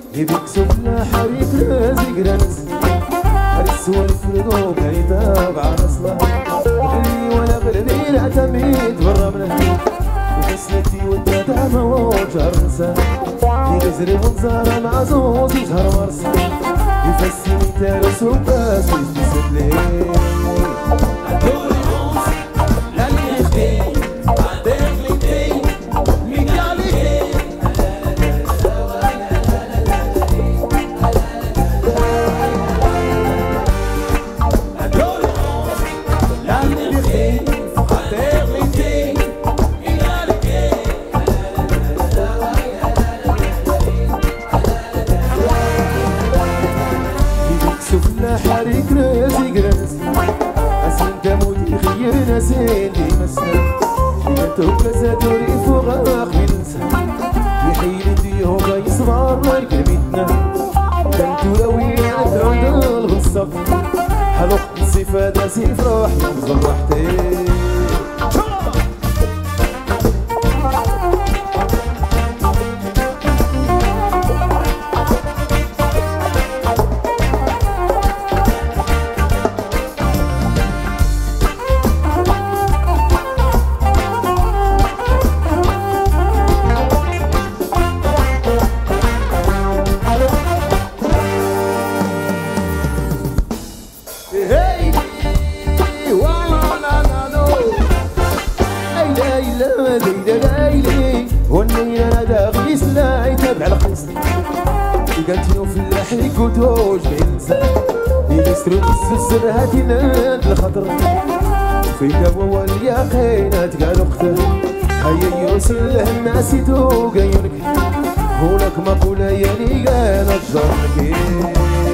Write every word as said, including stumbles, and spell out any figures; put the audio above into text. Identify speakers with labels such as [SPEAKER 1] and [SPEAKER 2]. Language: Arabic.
[SPEAKER 1] يبيك سفلى حريك رازق رانس حريس والفرقو كاي تابع رسله غلي ولا غلبي نعتمد برا منه وكسلتي وانت تعمى وجهر نسا يغزري ونزار مع زوز يجهر مرسا يفسني تارس وباس ويسبسد ليه حريك راسي قراس أسلم كمودي خير ناسين دي مسا إنتو كذا دوري فوق أخي ننسى يحيل ديهم يصبر مركبتنا كنتو لوي عدران الغصب حلق الصفة دا سيف روح يوم فرحتي والنية انا داخلي سلاي تابع القيس قالتينو في اللحيك وتوج بينسى يسرو السر هاتي ناد الخطر في دابا واليقينات قالو اختار هيا يوصل الناسيتو قايلك هوناك مقولة يالي قال الجركي